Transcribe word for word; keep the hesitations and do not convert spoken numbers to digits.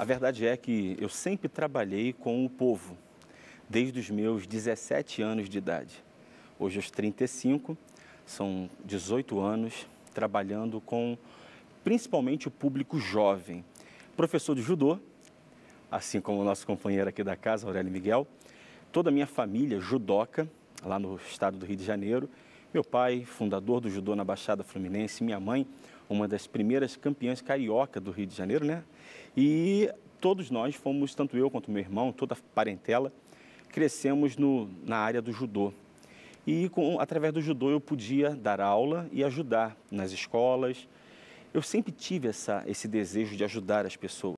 verdade é que eu sempre trabalhei com o povo, desde os meus dezessete anos de idade. Hoje, aos trinta e cinco, são dezoito anos trabalhando com principalmente o público jovem. Professor de judô, assim como o nosso companheiro aqui da casa, Aurélio Miguel, toda a minha família judoca, lá no estado do Rio de Janeiro. Meu pai, fundador do judô na Baixada Fluminense, minha mãe, uma das primeiras campeãs carioca do Rio de Janeiro, né? E todos nós fomos, tanto eu quanto meu irmão, toda a parentela, crescemos no, na área do judô. E com, através do judô eu podia dar aula e ajudar nas escolas. Eu sempre tive essa, esse desejo de ajudar as pessoas.